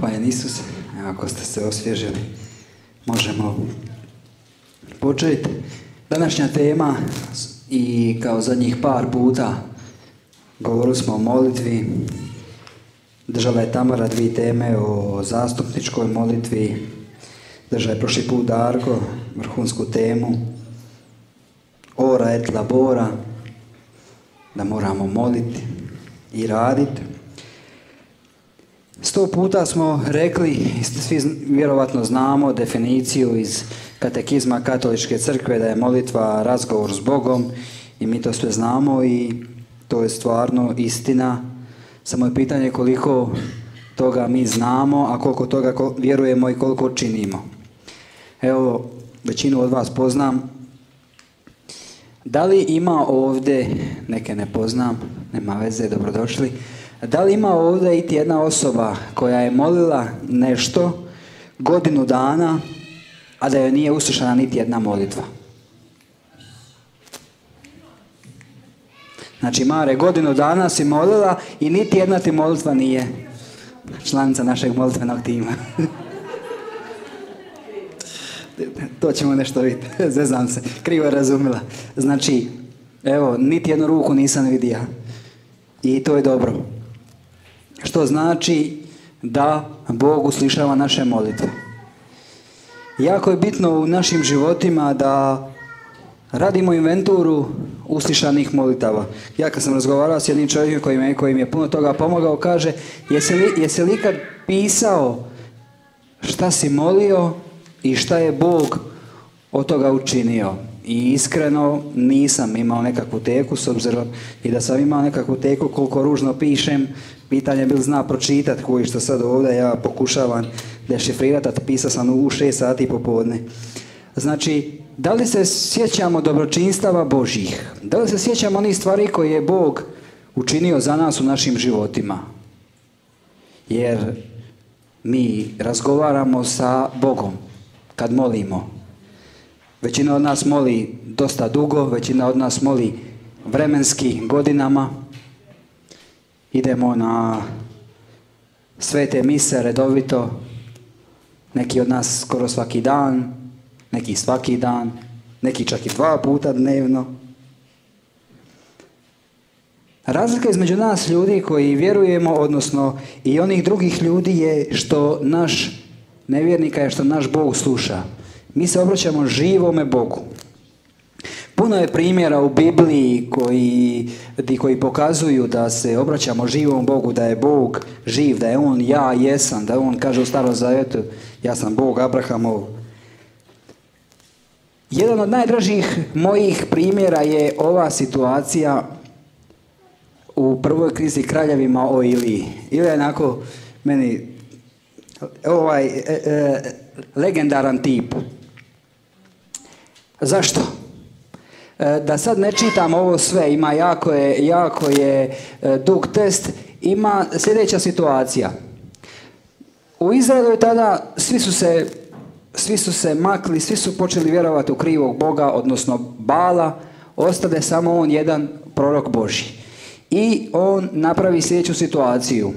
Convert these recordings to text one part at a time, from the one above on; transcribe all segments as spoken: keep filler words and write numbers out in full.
Hvala Isus, ako ste se osvježili, možemo početi. Današnja tema, i kao zadnjih par puta govorili smo o molitvi, držala je Tamara dvije teme o zastupničkoj molitvi, držala je prošli put Darko vrhunsku temu ora et labora, da moramo moliti i raditi. Sto puta smo rekli, svi vjerovatno znamo definiciju iz katekizma Katoličke crkve da je molitva razgovor s Bogom i mi to sve znamo i to je stvarno istina. Samo je pitanje koliko toga mi znamo, a koliko toga vjerujemo i koliko činimo. Evo, većinu od vas poznam. Da li ima ovdje, neke ne poznam, nema veze, dobrodošli. Da li ima ovdje iti jedna osoba koja je molila nešto godinu dana, a da joj nije uslišana niti jedna molitva? Znači, Mare, godinu dana si molila i niti jedna ti molitva nije članica našeg molitvenog tima. To ćemo nešto vidjeti, zezam se, krivo je razumila. Znači, evo, niti jednu ruku nisam vidio. I to je dobro. Što znači da Bog uslišava naše molitve. Jako je bitno u našim životima da radimo inventuru uslišanih molitava. Ja kad sam razgovarao s jednim čovjekom koji mi, koji mi je puno toga pomogao, kaže, jesi li, jesi li ikad pisao šta si molio i šta je Bog od toga učinio? I iskreno nisam imao nekakvu teku, s obzirom i da sam imao nekakvu teku koliko ružno pišem, pitanje je bil zna pročitati koji što sad ovdje ja pokušavam dešifrirati, a pisao sam u šest sati popodne. Znači, da li se sjećamo dobročinstava Božjih? Da li se sjećamo onih stvari koje je Bog učinio za nas u našim životima? Jer mi razgovaramo sa Bogom kad molimo. Većina od nas moli dosta dugo, većina od nas moli vremenski godinama. Idemo na svete mise redovito, neki od nas skoro svaki dan, neki svaki dan, neki čak i dva puta dnevno. Razlika između nas ljudi koji vjerujemo, odnosno i onih drugih ljudi, je što naš nevjernika je što naš Bog sluša. Mi se obraćamo živome Bogu. Puno je primjera u Bibliji koji, koji pokazuju da se obraćamo živom Bogu, da je Bog živ, da je On ja jesam, da On kaže u Starom Zavjetu ja sam Bog Abrahamov. Jedan od najdražih mojih primjera je ova situacija u prvoj knjizi Kraljevima o Iliji. Ilija je onako meni ovaj e, e, legendaran tip. Zašto? E, da sad ne čitam ovo sve, ima jako je, jako je e, dug test, ima sljedeća situacija. U Izraelu je tada svi su se Svi su se makli, svi su počeli vjerovati u krivog Boga, odnosno Bala, ostade samo on jedan prorok Božji. I on napravi sljedeću situaciju.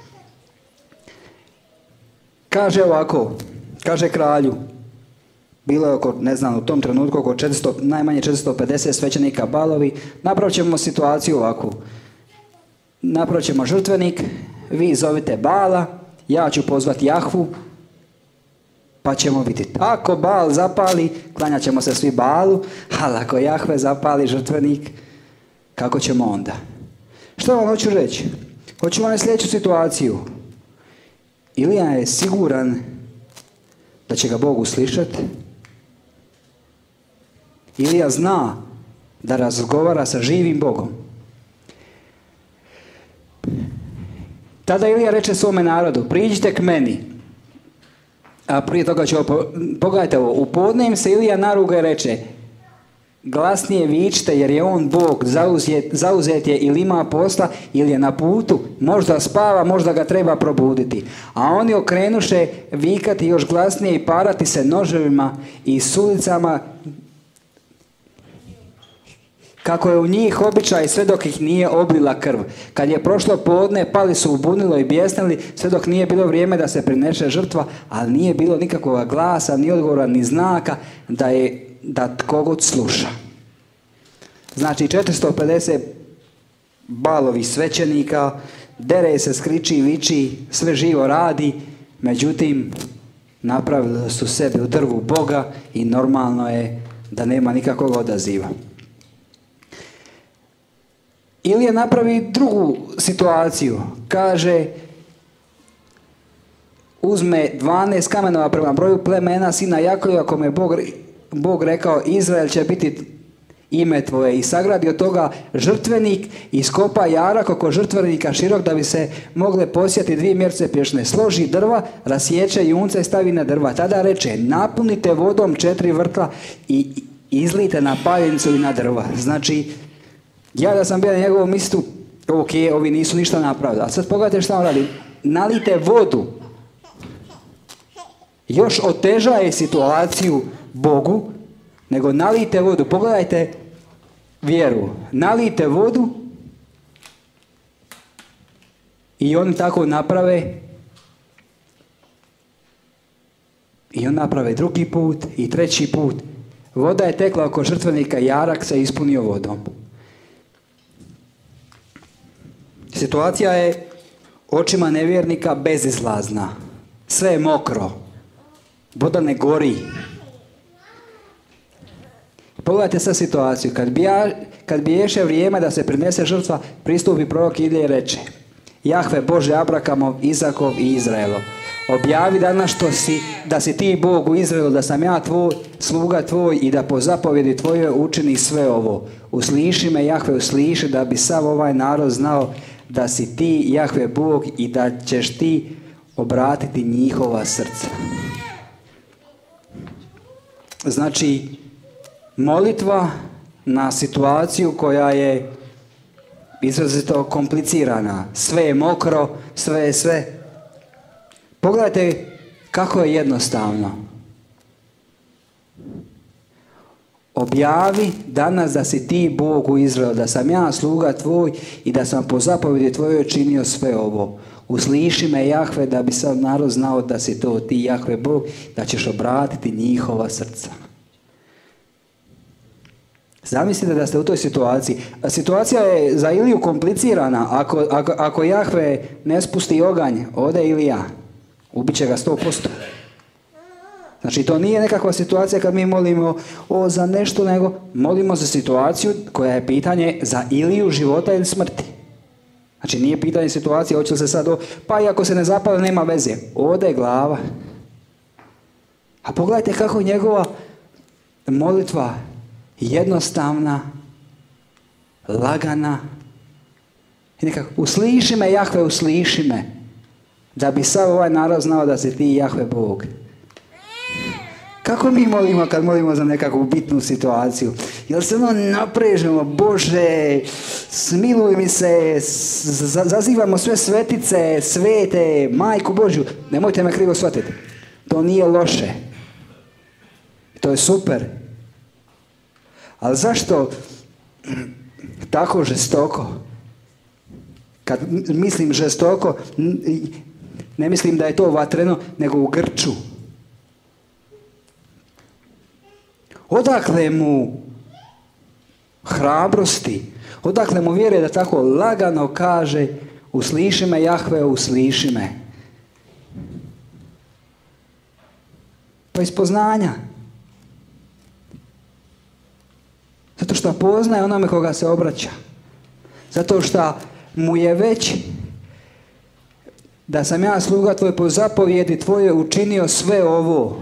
Kaže ovako, kaže kralju, bilo je oko, ne znam, u tom trenutku oko četiristo, najmanje četiristo pedeset svećenika Balovi, napravit ćemo situaciju ovako. Napravit ćemo žrtvenik, vi zovite Bala, ja ću pozvati Jahvu, pa ćemo vidjeti. Ako Bal zapali, klanjat ćemo se svi Balu, ali ako Jahve zapali žrtvenik, kako ćemo onda? Što vam hoću reći? Hoću vam sljedeću situaciju. Ilija je siguran da će ga Bog uslišati. Ilija zna da razgovara sa živim Bogom. Tada Ilija reče svome narodu, priđite k meni. A prije toga ću, pogledajte ovo, u podne im se Ilija naruga i reče, glasnije vičite jer je on Bog, zauzet, zauzet je ili ima posla ili je na putu, možda spava, možda ga treba probuditi. A oni okrenuše vikati još glasnije i parati se noževima i sulicama kako je u njih običaj sve dok ih nije oblila krv. Kad je prošlo podne, pali su u bunilo i bijesnili, sve dok nije bilo vrijeme da se prineše žrtva, ali nije bilo nikakvog glasa, ni odgovora, ni znaka da je da tko god sluša. Znači četiristo pedeset Baalovih svećenika, dere se, skriči, viči, sve živo radi, međutim napravili su sebi u drvu Boga i normalno je da nema nikakvog odaziva. Ilija napravi drugu situaciju. Kaže, uzme dvanaest kamenova prema broju plemena sina Jakova, kome je Bog, Bog rekao, Izrael će biti ime tvoje, i sagradi od toga žrtvenik, iskopa jarak oko žrtvenika širok da bi se mogle posjeti dvije mjerce pješne. Složi drva, rasječe junce i stavi na drva. Tada reče, napunite vodom četiri vrtla i izlite na paljenicu i na drva. Znači, ja da sam bio na njegovom mjestu, ok, ovi nisu ništa napravili. A sad pogledajte šta on radi. Nalite vodu. Još otežaje situaciju Bogu, nego nalijte vodu. Pogledajte vjeru. Nalijte vodu i oni tako naprave. I on naprave drugi put i treći put. Voda je tekla oko žrtvenika, jarak se ispunio vodom. Situacija je očima nevjernika bezizlazna. Sve je mokro. Voda ne gori. Pogledajte sad situaciju. Kad bi, ja, kad bi ješe vrijeme da se prinese žrtva, pristupi prorok Ilija i reče, Jahve Bože Abrahamov, Izakov i Izraelov, objavi danas što si, da si ti Bog u Izraelu, da sam ja tvoj, sluga tvoj, i da po zapovjedi tvojoj učini sve ovo. Usliši me, Jahve, usliši, da bi sav ovaj narod znao da si ti, Jahve, Bog, i da ćeš ti obratiti njihova srca. Znači, molitva na situaciju koja je izrazito komplicirana. Sve je mokro, sve je sve. Pogledajte kako je jednostavno. Objavi danas da si ti Bog u Izraelu, da sam ja sluga tvoj i da sam po zapovjedi tvojoj činio sve ovo. Usliši me, Jahve, da bi sad narod znao da si to ti, Jahve Bog, da ćeš obratiti njihova srca. Zamislite da ste u toj situaciji. Situacija je za Iliju komplicirana. Ako, ako, ako Jahve ne spusti oganj, ode Ilija, ubit će ga sto posto. Znači, to nije nekakva situacija kad mi molimo o, za nešto, nego molimo za situaciju koja je pitanje za Iliju života ili smrti. Znači, nije pitanje situacije, hoće li se sad, o, pa i ako se ne zapale, nema veze. Ode glava. A pogledajte kako je njegova molitva jednostavna, lagana. I nekako, usliši me, Jahve, usliši me, da bi sav ovaj narod znao da si ti, Jahve Bog. Kako mi molimo kad molimo za nekakvu bitnu situaciju? Jel se ono naprežemo, Bože, smiluj mi se, zazivamo sve svetice, svete, Majku Božju. Nemojte me krivo shvatiti. To nije loše. To je super. Ali zašto tako žestoko? Kad mislim žestoko, ne mislim da je to vatreno, nego u grču. Odakle mu hrabrosti, odakle mu vjere da tako lagano kaže, usliši me, Jahve, usliši me. Pa iz poznanja. Zato što poznaje onome koga se obraća. Zato što mu je već, da sam ja sluga tvoj, po zapovjedi tvoje učinio sve ovo.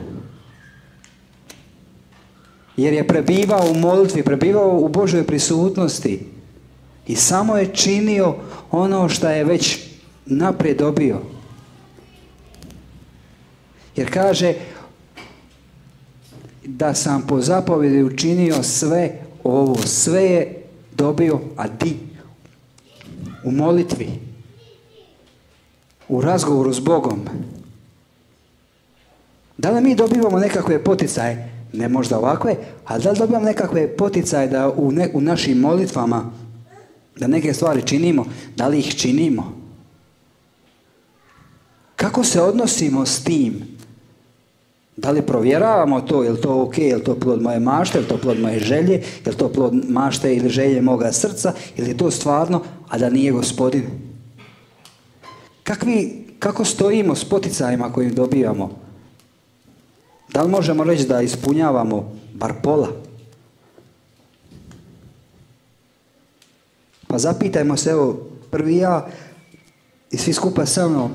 Jer je prebivao u molitvi, prebivao u Božoj prisutnosti. I samo je činio ono što je već naprijed dobio. Jer kaže, da sam po zapovjedi učinio sve ovo, sve je dobio, a di? U molitvi, u razgovoru s Bogom. Da li mi dobivamo nekakve poticaje? ne možda ovakve, ali da li dobijam nekakve poticaje da u, ne, u našim molitvama, da neke stvari činimo, da li ih činimo? Kako se odnosimo s tim? Da li provjeravamo to, je li to ok, je li to plod moje mašte, je li to plod moje želje, je li to plod mašte ili želje moga srca, ili je to stvarno, a da nije Gospodin? Kakvi, kako stojimo s poticajima kojim dobivamo? Da li možemo reći da ispunjavamo bar pola? Pa zapitajmo se, evo, prvi ja i svi skupa sa mnom,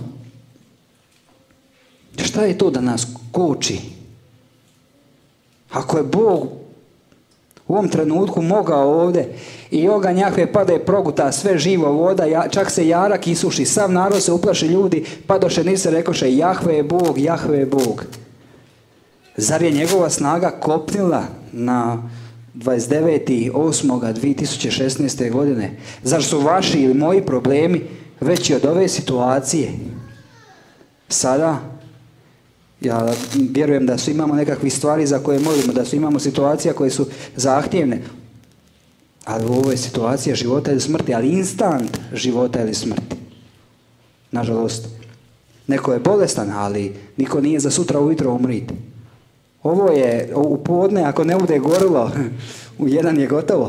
šta je to da nas koči? Ako je Bog u ovom trenutku mogao ovdje i oganj Jahve pada i proguta sve živo voda, ja, čak se jarak isuši, sav narod se uplaši, ljudi padoše nise, rekoše Jahve je Bog, Jahve je Bog. Zar je njegova snaga kopnila na dvadeset devetog osmog dvije tisuće šesnaeste. godine? Zar su vaši ili moji problemi veći od ove situacije? Sada ja vjerujem da su imamo nekakve stvari za koje molimo, da su imamo situacija koje su zahtjevne. Ali ovo je situacija života ili smrti, ali instant života ili smrti. Nažalost, neko je bolestan, ali niko nije za sutra ujutro umriti. Ovo je u podne, ako ne bude gorilo, u jedan je gotovo.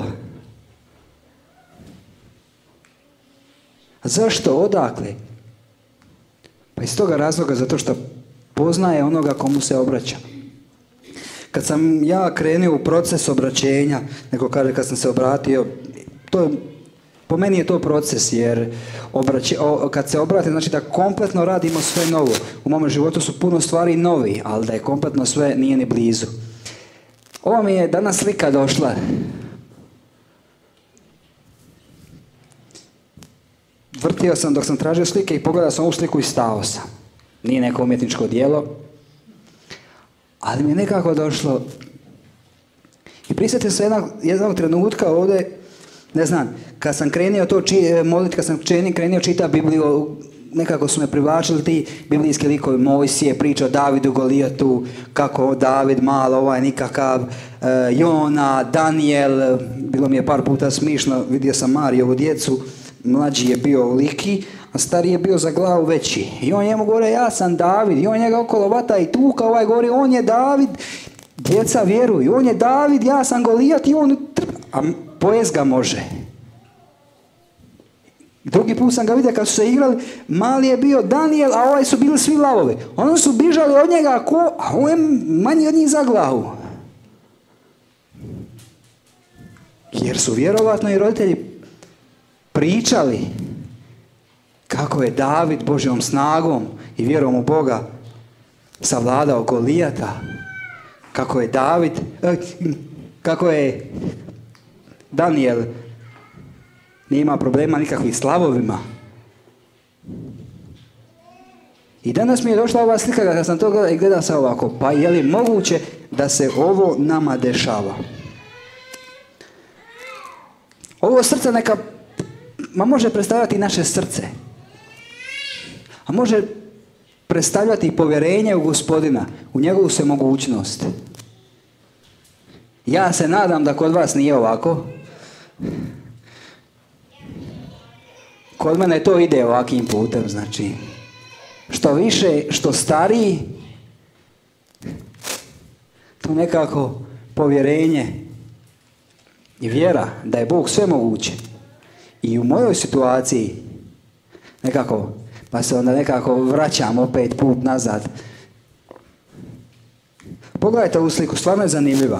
A zašto? Odakle? Pa iz toga razloga, zato što poznaje onoga komu se obraća. Kad sam ja krenuo u proces obraćenja, neko kaže kad sam se obratio, to je, po meni je to proces, jer obraće, o, kad se obrate, znači da kompletno radimo sve novo. U mome životu su puno stvari novi, ali da je kompletno sve nije ni blizu. Ovo mi je danas slika došla. Vrtio sam dok sam tražio slike i pogledao sam ovu sliku i stao sam. Nije neko umjetničko djelo, ali mi je nekako došlo. I prisjetio se jednog, jednog trenutka ovdje, ne znam, kad sam krenio to či, moliti, kad sam krenio čitati Bibliju, nekako su me privlačili ti biblijski likovi. Mojsije, priča o Davidu, Golijatu, kako David malo, ovaj nikakav, uh, Jona, Daniel, bilo mi je par puta smišno, vidio sam Marijovu djecu, mlađi je bio liki, a stariji je bio za glavu veći. I on njemu govori, ja sam David, i on njega okolo vata i tuka, ovaj govori, on je David, djeca vjeruju, on je David, ja sam Golijat, i on, a pojest ga može. Drugi put sam ga vidio kad su se igrali, mali je bio Daniel, a ovaj su bili svi lavovi. Oni su bižali od njega, ko, a on je manji od njih za glavu. Jer su vjerovatno i roditelji pričali kako je David Božjom snagom i vjerom u Boga savladao Golijata. Kako je David, kako je Daniel nije ima problema nikakvih slavovima. I danas mi je došla ova slika kada sam to gledao i gledao sam ovako, pa je li moguće da se ovo nama dešava? Ovo srce neka, ma može predstavljati naše srce, a može predstavljati povjerenje u Gospodina, u njegovu svemogućnost. Ja se nadam da kod vas nije ovako. Kod mene to ide ovakvim putem, znači što više, što stariji, to nekako povjerenje i vjera da je Bog svemoguće. I u mojoj situaciji nekako, pa se onda nekako vraćam opet put nazad. Pogledajte ovu sliku, stvarno je zanimljiva.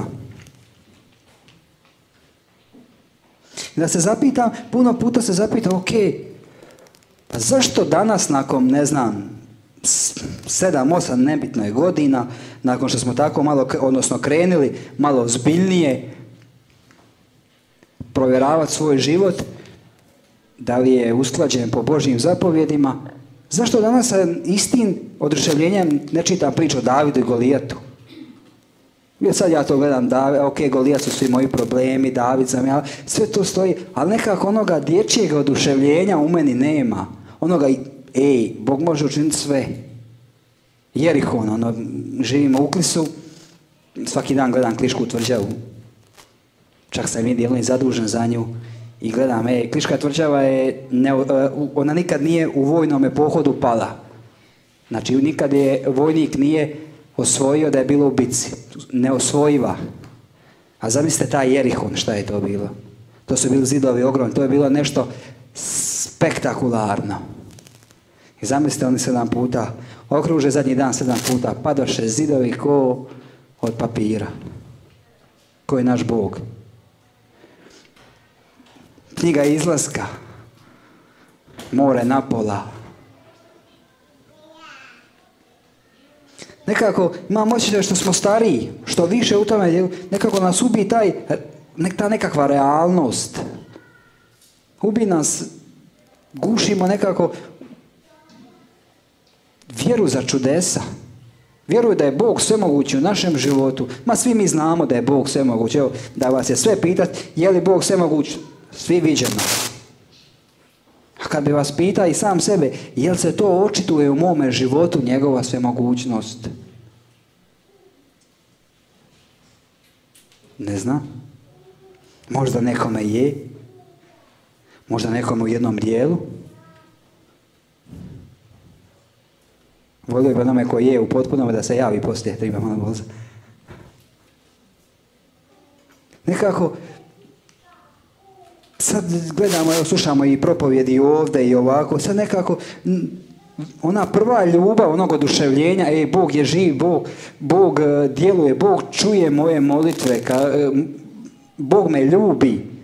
Da se zapitam, puno puta se zapitam, ok, pa zašto danas nakon, ne znam, sedam, osam, nebitno je godina, nakon što smo tako malo, odnosno krenuli malo ozbiljnije provjeravati svoj život, da li je usklađen po Božjim zapovjedima, zašto danas sa istim oduševljenjem ne čitam priču o Davidu i Golijatu? Jer sad ja to gledam, David, ok, Golijat su svi moji problemi, David sam ja, sve to stoji, ali nekako onoga dječjeg oduševljenja u meni nema. Onoga, ej, Bog može učiniti sve. Jerihon, ono, živimo u Uklisu, svaki dan gledam Klišku tvrđavu. Čak sam jednim dijelom i zadužen za nju. I gledam, e, Kliška tvrđava je, ne, ona nikad nije u vojnom pohodu pala. Znači, nikad je vojnik nije osvojio da je bilo u bitci. Neosvojiva. A zamislite taj Jerihon, šta je to bilo? To su bili zidovi ogromni, to je bilo nešto spektakularno. I zamislite, oni sedam puta okruže, zadnji dan sedam puta padoše zidovi ko od papira. Ko je naš Bog. Knjiga izlaska. More napola. Nekako imam osjećaj što smo stariji, što više u tome, nekako nas ubi taj, ta nekakva realnost. Ubi nas, gušimo nekako vjeru za čudesa. Vjeruju da je Bog svemogući u našem životu. Ma svi mi znamo da je Bog svemogući. Evo, da vas je sve pitati, je li Bog svemoguć? Svi viđeno. A kad bi vas pita i sam sebe, je li se to očituje u mome životu, njegova svemogućnost? Ne znam. Možda nekome je. Možda nekome u jednom dijelu. Volio bi onome koji je u potpunome da se javi poslije. Treba malo bolza. Nekako, sad gledamo, evo, slušamo i propovjedi ovdje i ovako, sad nekako, ona prva ljubav, onog oduševljenja, ej, Bog je živ, Bog, Bog djeluje, Bog čuje moje molitve, ka, Bog me ljubi.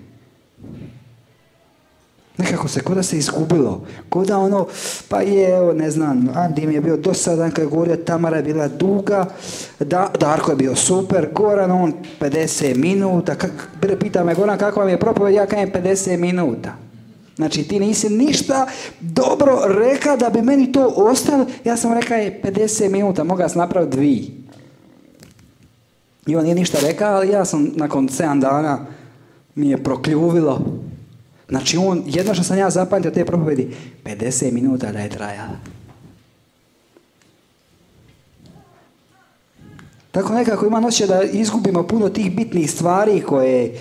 Nekako se, ko da se izgubilo, ko da ono, pa je, evo, ne znam, Andi mi je bio dosadan kad je govorio, Tamara je bila duga, da, Darko je bio super, Goran, on pedeset minuta, kak, pita me Goran kako vam je propovjed, ja kajem pedeset minuta. Znači ti nisi ništa dobro reka da bi meni to ostalo, ja sam rekao je pedeset minuta, mogao sam napraviti dvi. I on nije ništa rekao, ali ja sam nakon sedam dana mi je prokljuvilo. Znači on, jedno što sam ja zapamtio te propovjedi, pedeset minuta da je trajala. Tako nekako imam osjećaj da izgubimo puno tih bitnih stvari koje,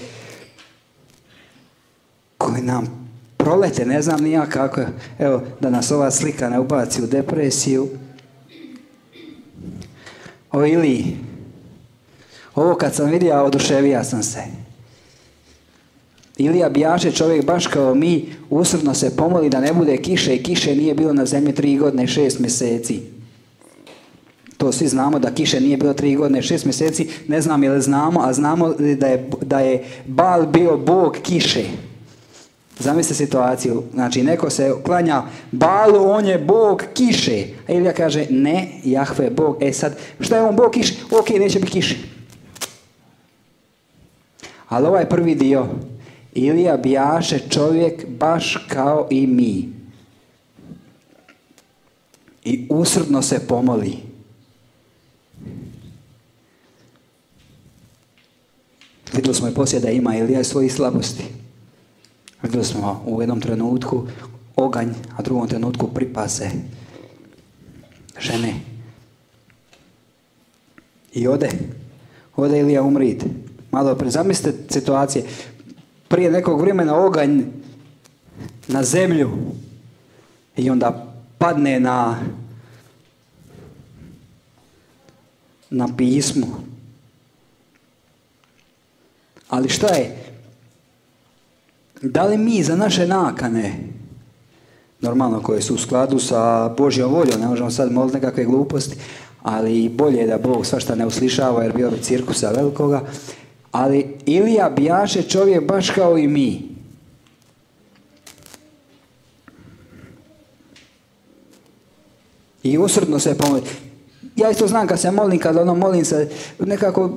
koje nam prolete, ne znam ni ja kako. Evo, da nas ova slika ne ubaci u depresiju. O Iliji. Ovo kad sam vidio, oduševio sam se. Ilija bijaše čovjek baš kao mi, usrdno se pomoli da ne bude kiše i kiše nije bilo na zemlji tri godine i šest mjeseci. To svi znamo da kiše nije bilo tri godine i šest mjeseci, ne znam je li znamo, a znamo da je, da je Bal bio bog kiše. Zamislite situaciju, znači neko se klanja Balu, on je bog kiše, a Ilija kaže ne, Jahve je bog, e sad šta je on bog kiše? Ok, neće biti kiše. Ali ovaj prvi dio, Ilija bijaše čovjek baš kao i mi. I usrdno se pomoli. Vidjeli smo i poslije da ima Ilija svojih slabosti. Vidjeli smo u jednom trenutku oganj, a u drugom trenutku pripase žene. I ode. Ode Ilija umrit. Malo prije, zamislite situacije. Prije nekog vremena oganj na zemlju i onda padne na na pismu. Ali šta je? Da li mi za naše nakane, normalno koje su u skladu sa Božjom voljom, ne možemo sad moliti nekakve gluposti, ali bolje je da Bog svašta ne uslišava jer bio bi cirkusa velikoga, ali Ilija bijaše čovjek baš kao i mi. I usrdno se pomoli. Ja isto znam kad se molim, kad ono molim se nekako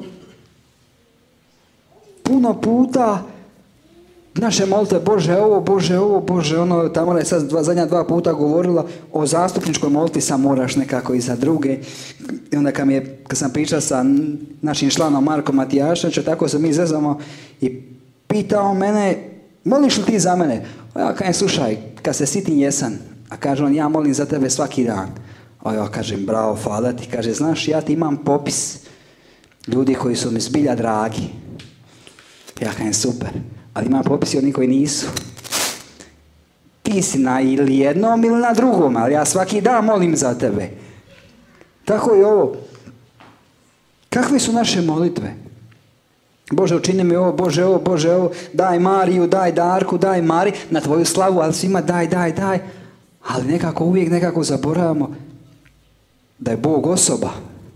puno puta naše molite, Bože ovo, Bože ovo, Bože ono, tamo je sad dva, zadnja dva puta govorila o zastupničkoj molitvi, sam moraš nekako i za druge. I onda kad, mi je, kad sam pričao sa našim članom Markom Matijaševićem, tako se mi zezamo i pitao mene, moliš li ti za mene? A ja kažem, slušaj, kad se sitim jesan, a kaže on, ja molim za tebe svaki dan. A ja kažem, bravo, hvala ti. Kaže, znaš, ja ti imam popis. ljudi koji su mi zbilja dragi. Ja kažem super, ali ima popis i oni koji nisu. Ti si na ili jednom ili na drugom, ali ja svaki dan molim za tebe. Tako i ovo. Kakve su naše molitve? Bože, učini mi ovo, Bože, ovo, Bože, ovo, daj Mariju, daj Darku, daj Mari, na tvoju slavu, ali svima daj, daj, daj. Ali nekako uvijek nekako zaboravamo da je Bog osoba.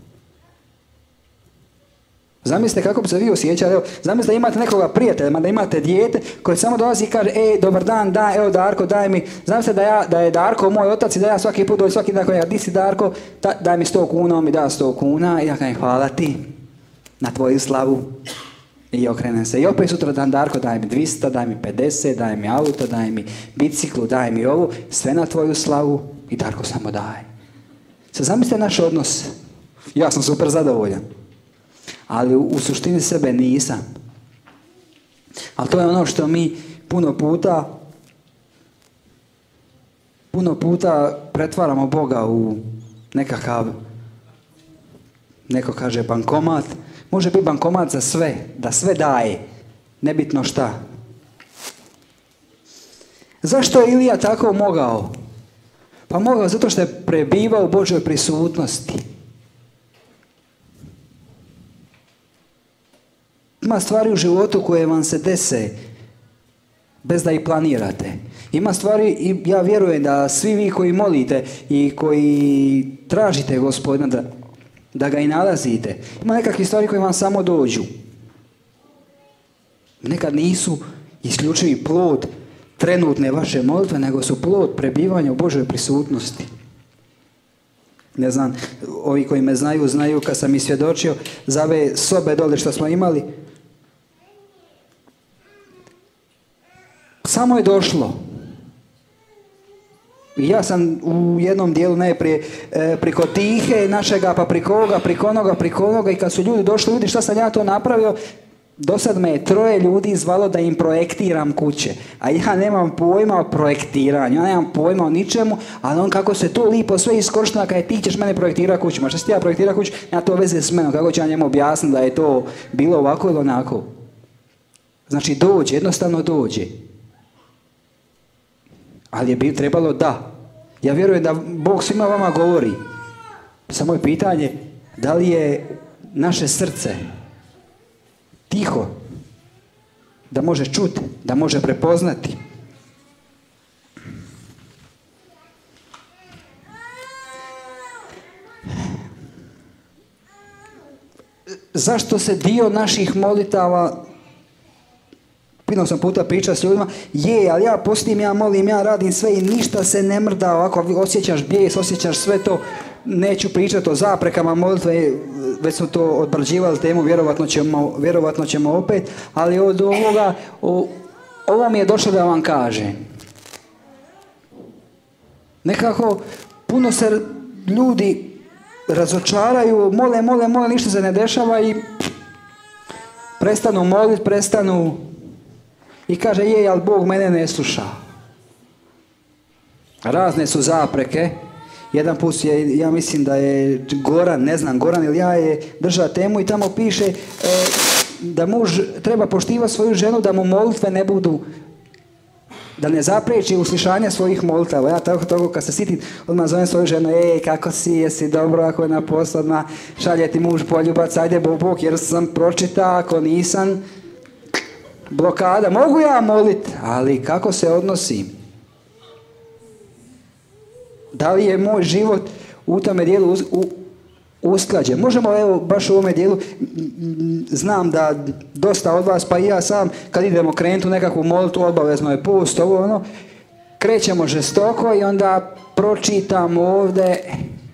Zamislite kako bi se vi osjećali. Evo, zamislite da imate nekoga prijatelja, da imate dijete koje samo dolazi i kaže, ej, dobar dan, daj, evo Darko, daj mi. Zamislite da, ja, da je Darko moj otac i da ja svaki put dođu svaki dan, ja, di si Darko, da, daj mi sto kuna, on mi da sto kuna i ja kažem, hvala ti na tvoju slavu. I okrenem se. I opet sutra dan, Darko, daj mi dvista, daj mi pedeset, daj mi auto, daj mi biciklu, daj mi ovu, sve na tvoju slavu i Darko samo daj. Sad zamislite naš odnos. Ja sam super zadovoljan. Ali u, u suštini sebe nisam. Ali to je ono što mi puno puta puno puta pretvaramo Boga u nekakav, neko kaže bankomat. Može biti bankomat za sve, da sve daje, nebitno šta. Zašto je Ilija tako mogao? Pa mogao zato što je prebivao u Božjoj prisutnosti. Ima stvari u životu koje vam se dese bez da ih planirate. Ima stvari, i ja vjerujem da svi vi koji molite i koji tražite Gospodina da, da ga i nalazite, ima nekakve stvari koje vam samo dođu. Nekad nisu isključivi plod trenutne vaše molitve, nego su plod prebivanja u Božoj prisutnosti. Ne znam, ovi koji me znaju, znaju kad sam i svjedočio za ove sobe dole što smo imali. Samo je došlo. Ja sam u jednom dijelu najprije e, priko Tihe našega, pa priko ovoga, priko onoga, priko onoga i kad su ljudi došli, vidi šta sam ja to napravio, do sad me je troje ljudi zvalo da im projektiram kuće. A ja nemam pojma o projektiranju, ja nemam pojma o ničemu, ali on kako se to lipo sve iskorišteno, kada je ti ćeš mene projektirati kuću, ma šta si ti ja projektirati kuću, ja to veze s menom, kako ću ja njemu objasniti da je to bilo ovako ili onako. Znači dođe, jednostavno dođe. Ali je bi trebalo da. Ja vjerujem da Bog svima vama govori. Samo je pitanje da li je naše srce tiho, da može čuti, da može prepoznati. Zašto se dio naših molitava, puno sam puta pričao s ljudima, je, ali ja postim, ja molim, ja radim sve i ništa se ne mrda, ovako osjećaš bijes, osjećaš sve to, neću pričati o zaprekama molitve, već smo to odbrađivali temu, vjerovatno ćemo, vjerovatno ćemo opet, ali od ovoga, o, ovo mi je došlo da vam kažem. Nekako, puno se ljudi razočaraju, mole, mole, mole, ništa se ne dešava i prestanu moliti, prestanu i kaže, je, ali Bog mene ne sluša. Razne su zapreke. Jedan put je, ja mislim da je Goran, ne znam, Goran ili ja je držao temu i tamo piše e, da muž treba poštivati svoju ženu da mu molitve ne budu, da ne zapriječi uslišanje svojih molitava. Ja tako, tako kad se sitim, odmah zovem svoju ženu, ej, kako si, jesi dobro, ako je na poslu, odmah šalje ti muž poljubac, ajde Bog, jer sam pročita, ako nisam, blokada. Mogu ja moliti, ali kako se odnosim? Da li je moj život u tome dijelu usklađen? Možemo, evo, baš u ovome dijelu, znam da dosta od vas, pa i ja sam, kad idemo krenuti u nekakvu molitvu, obavezno je post, ovo ono, krećemo žestoko i onda pročitam ovdje,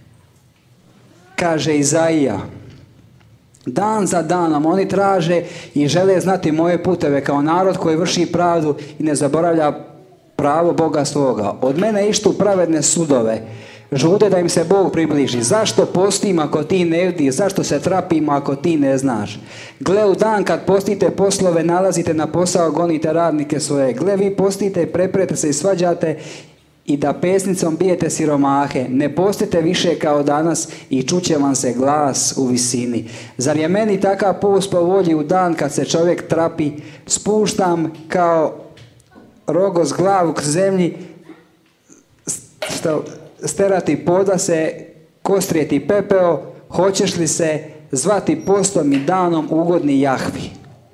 kaže Izaija, dan za danom oni traže i žele znati moje puteve kao narod koji vrši pravdu i ne zaboravlja pravo Boga svoga. Od mene ištu pravedne sudove, žude da im se Bog približi. Zašto postim ako ti ne vidiš? Zašto se trapimo ako ti ne znaš? Gle, u dan kad postite poslove, nalazite na posao, gonite radnike svoje. Gle, vi postite, preprete se i svađate i da pesnicom bijete siromahe. Ne postite više kao danas i čuće vam se glas u visini. Zar je meni takav post po volji u dan kad se čovjek trapi? Spuštam kao rogoz glavu k zemlji, sterati poda se, kostrijeti pepeo. Hoćeš li se zvati postom i danom ugodni Jahvi?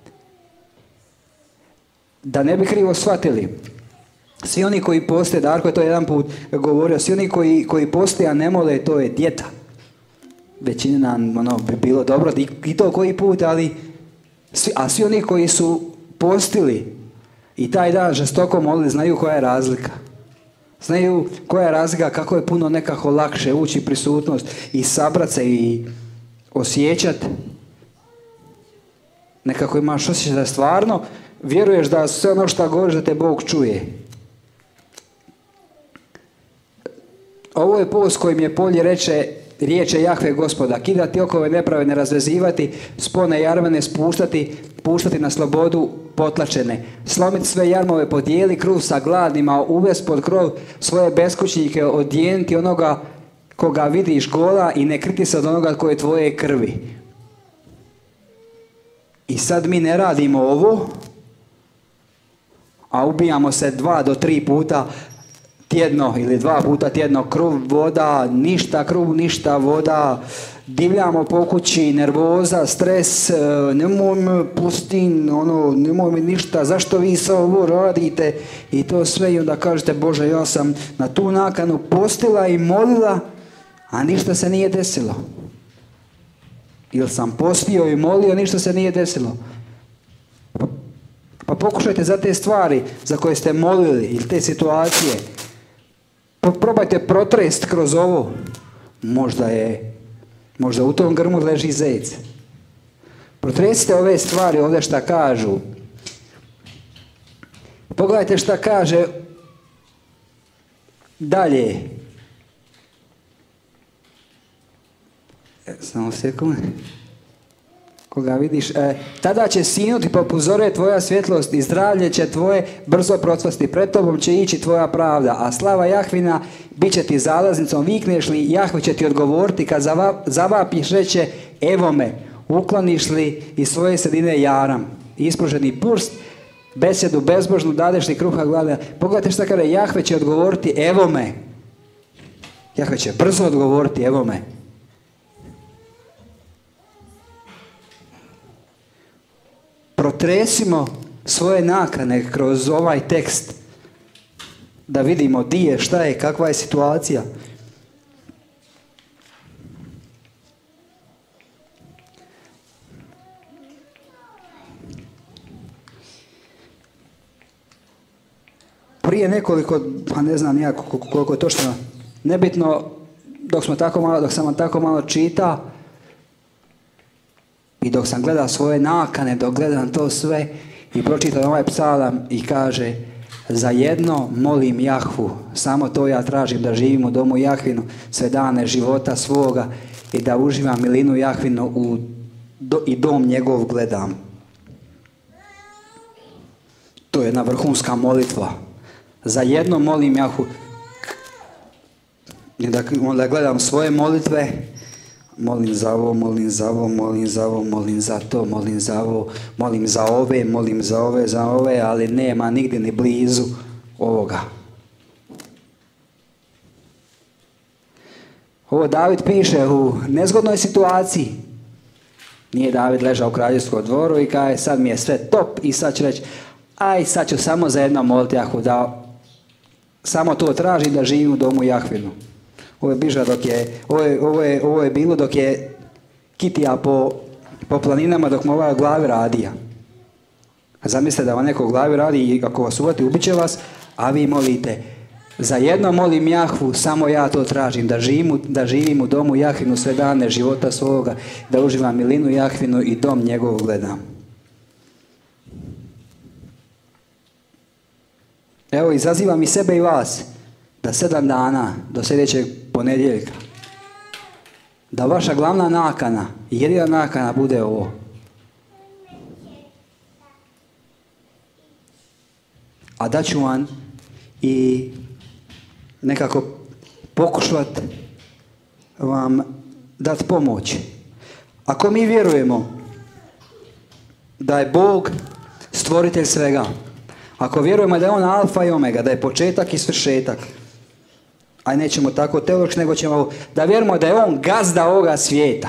Da ne bi krivo shvatili, svi oni koji poste, Darko je to jedan put govorio, svi oni koji, koji poste, a ne mole, to je dijeta. Većina nam ono, bi bilo dobro i, i to koji put, ali svi, a svi oni koji su postili i taj dan žestoko molili, znaju koja je razlika. Znaju koja je razlika, kako je puno nekako lakše ući prisutnost i sabrat se i osjećat. Nekako imaš osjećaj da stvarno vjeruješ da sve ono što govoriš da te Bog čuje. Ovo je post kojim je polje reče, riječe Jahve Gospoda, kidati okove nepravedne, razvezivati, spone jarmene spuštati, puštati na slobodu potlačene, slomiti sve jarmove, podijeli kruh sa gladnima, uvest pod krov svoje beskućnike, odijeniti onoga koga vidiš gola i ne kriti se od onoga koje je tvoje krvi. I sad mi ne radimo ovo, a ubijamo se dva do tri puta tjedno ili dva puta tjedno, kruv, voda, ništa kruv, ništa voda, divljamo po kući, nervoza, stres, nemoj me pustin, ono, nemoj mi ništa, zašto vi sve ovo radite i to sve, i onda kažete, Bože, ja sam na tu nakanu postila i molila, a ništa se nije desilo. Ili sam postio i molio, ništa se nije desilo. Pa, pa pokušajte za te stvari za koje ste molili ili te situacije, probajte protrest kroz ovo. Možda je, možda u tom grmu leži zec. Protresite ove stvari ovdje šta kažu. Pogledajte šta kaže dalje. Samo sekund. Koga vidiš, e, tada će sinuti poput zore tvoja svjetlost i zdravlje će tvoje brzo procvasti. Pred tobom će ići tvoja pravda, a slava Jahvina bit će ti zalaznicom. Vikneš li, Jahve će ti odgovoriti. Kad zava, zavapiš, reće, evo me. Ukloniš li iz svoje sredine jaram, ispruženi prst, besedu bezbožnu, dadeš li kruha glada. Pogledajte šta kaže, Jahve će odgovoriti, evo me. Jahve će brzo odgovoriti, evo me. Protresimo svoje nakane kroz ovaj tekst da vidimo di je, šta je, kakva je situacija. Prije nekoliko, pa ne znam nijako koliko je točno, nebitno, dok smo tako malo, dok sam vam tako malo čita, i dok sam gledao svoje nakane, dok gledam to sve i pročitam ovaj psalam i kaže, za jedno molim Jahvu, samo to ja tražim, da živim u domu Jahvinu sve dane života svoga i da uživam milinu Jahvinu u, do, i dom njegov gledam. To je jedna vrhunska molitva. Za jedno molim Jahvu. I da, onda gledam svoje molitve, molim za ovo, molim za ovo, molim za ovo, molim za to, molim za ovo, molim za ove, molim za ove, za ove, ali nema nigdje ni blizu ovoga. Ovo David piše u nezgodnoj situaciji. Nije David ležao u kraljevskom dvoru i kaže, sad mi je sve top i sad ću reći, aj sad ću samo za jedno moliti Jahvu, da samo to tražim, da živim u domu Jahvinu. Ovo je biža dok je, ovo je, ovo je, ovo je bilo dok je kitija po, po planinama dok mu ova glavi radija. Zamislite da vam neko u glavi radi i ako vas uvati ubit će vas, a vi molite, za jedno molim Jahvu, samo ja to tražim, da živim, da živim u domu Jahvinu sve dane života svoga, da uživam milinu Jahvinu i dom njegov gledam. Evo, izazivam i sebe i vas, da sedam dana do sljedećeg ponedjeljka, da vaša glavna nakana, jedina nakana bude ovo. A daću vam i nekako pokušati vam dati pomoć. Ako mi vjerujemo da je Bog stvoritelj svega, ako vjerujemo da je On alfa i omega, da je početak i svršetak, a nećemo tako teološki, nego ćemo da vjerujemo da je On gazda ovoga svijeta.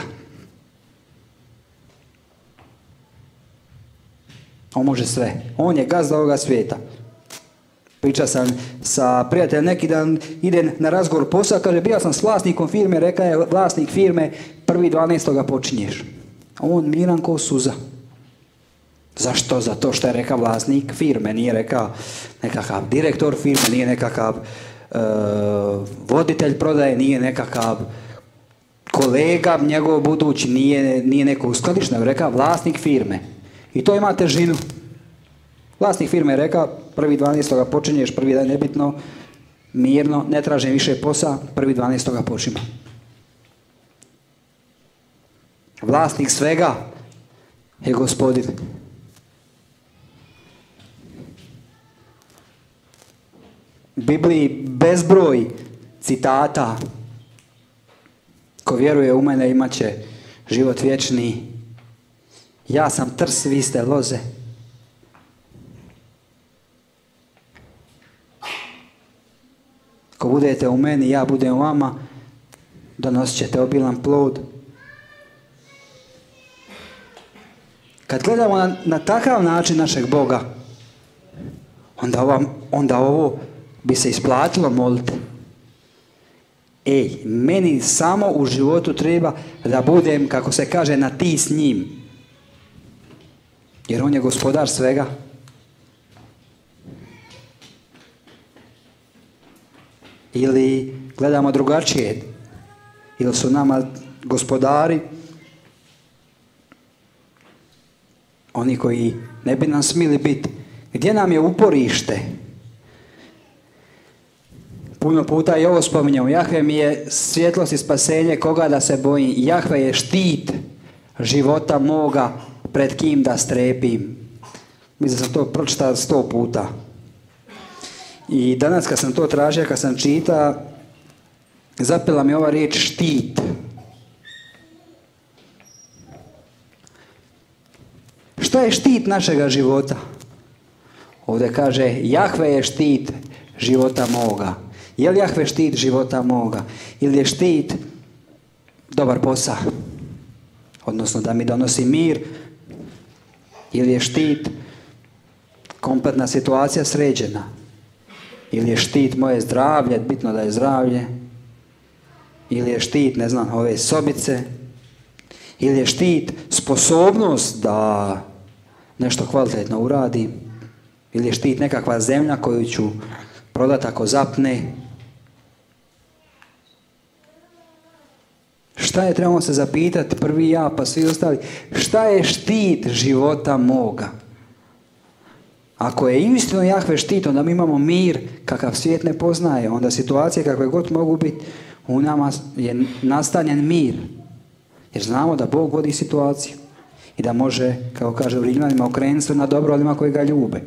On može sve. On je gazda ovoga svijeta. Pričao sam sa prijateljem neki dan, ide na razgovor posao, kaže, bio sam s vlasnikom firme, rekao je vlasnik firme, prvi dvanaestoga počinješ. A on miran ko suza. Zašto? Zato što je rekao vlasnik firme, nije rekao nekakav direktor firme, nije nekakav uh, voditelj prodaje, nije nekakav kolega njegov budući, nije, nije neko uskladišno, nego rekao vlasnik firme. I to ima težinu. Vlasnik firme je rekao, prvi dvanaestoga počinješ, prvi dan nebitno, mirno, ne tražim više posla, prvi dvanaestoga počima. Vlasnik svega je Gospodin. U Bibliji bezbroj citata. Ko vjeruje u mene imat će život vječni. Ja sam trs, vi ste loze. Ako budete u meni, ja budem u vama, donosit ćete obilan plod. Kad gledamo na, na takav način našeg Boga, onda, ova, onda ovo bi se isplatilo moliti. Ej, meni samo u životu treba da budem, kako se kaže, na ti s njim. Jer On je gospodar svega. Ili gledamo drugačije. Ili su nama gospodari oni koji ne bi nam smili biti. Gdje nam je uporište? Puno puta i ovo spominjamo. Jahve mi je svjetlost i spasenje, koga da se bojim. Jahve je štit života moga, pred kim da strepim. Mislim da sam to pročitao sto puta. I danas kad sam to tražio, kad sam čita, zapela mi ova riječ štit. Šta je štit našega života? Ovdje kaže, Jahve je štit života moga. Je li Jahve štit života moga? Ili je štit dobar posao? Odnosno da mi donosi mir? Ili je štit kompletna situacija sređena? Ili je štit moje zdravlje, bitno da je zdravlje? Ili je štit, ne znam, ove sobice? Ili je štit sposobnost da nešto kvalitetno uradim? Ili je štit nekakva zemlja koju ću prodati ako zapne? Šta je, trebamo se zapitati, prvi ja pa svi ostali, šta je štit života moga? Ako je istino Jahve štit, onda mi imamo mir kakav svijet ne poznaje. Onda situacije kakve god mogu biti, u nama je nastanjen mir. Jer znamo da Bog vodi situaciju. I da može, kao kaže u Rimljanima, okrenuti se na dobro onima koji ga ljube.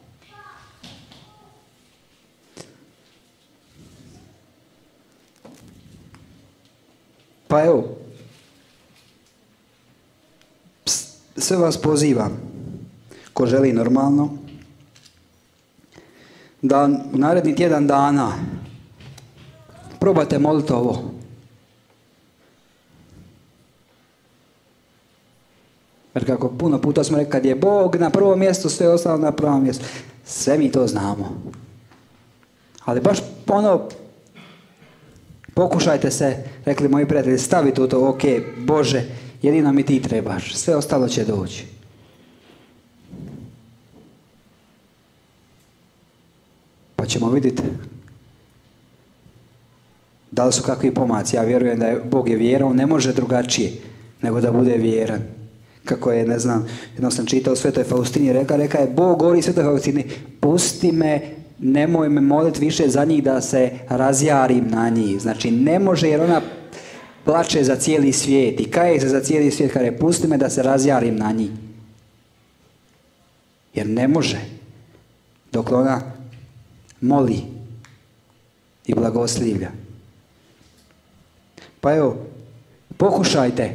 Pa evo, sve vas pozivam, ko želi normalno, da u naredni tjedan dana probate moliti ovo. Jer kako puno puta smo rekli, kad je Bog na prvom mjestu, sve ostalo na prvom mjestu. Sve mi to znamo. Ali baš ono, pokušajte se, rekli moji prijatelji, staviti u to, ok, Bože, jedino mi ti trebaš, sve ostalo će doći. Pa ćemo vidjeti da li su kakvi pomaci. Ja vjerujem da je Bog je vjeran, on ne može drugačije nego da bude vjeran. Kako je, ne znam, jednom sam čitao u Svetoj Faustini, reka, reka je, Bog govori Svetoj Faustini, pusti me, nemoj me moliti više za njih da se razjarim na njih. Znači, ne može, jer ona plače za cijeli svijet i kaje se za cijeli svijet, kada je, pusti me da se razjarim na njih. Jer ne može, dok ona moli. i blagoslivlja. Pa evo, pokušajte.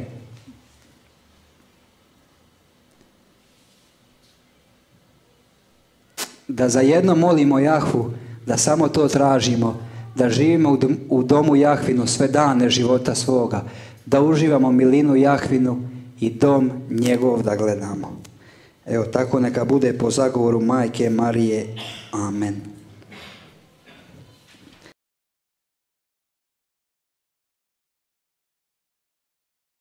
Da zajedno molimo Jahvu, da samo to tražimo, da živimo u domu Jahvinu sve dane života svoga, da uživamo milinu Jahvinu i dom njegov da gledamo. Evo, tako neka bude po zagovoru Majke Marije. Amen.